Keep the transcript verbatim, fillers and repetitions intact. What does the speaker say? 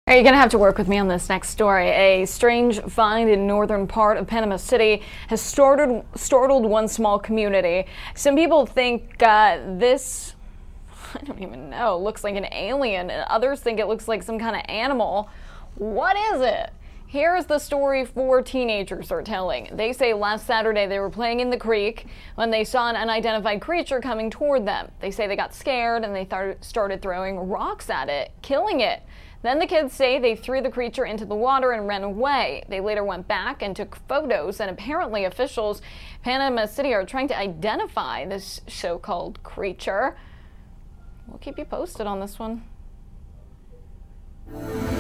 All right, you're going to have to work with me on this next story. A strange find in northern part of Panama City has started, startled one small community. Some people think uh, this, I don't even know, looks like an alien, and others think it looks like some kind of animal. What is it? Here's the story four teenagers are telling. They say last Saturday they were playing in the creek when they saw an unidentified creature coming toward them. They say they got scared and they th- started throwing rocks at it, killing it. Then the kids say they threw the creature into the water and ran away. They later went back and took photos, and apparently officials in Panama City are trying to identify this so-called creature. We'll keep you posted on this one.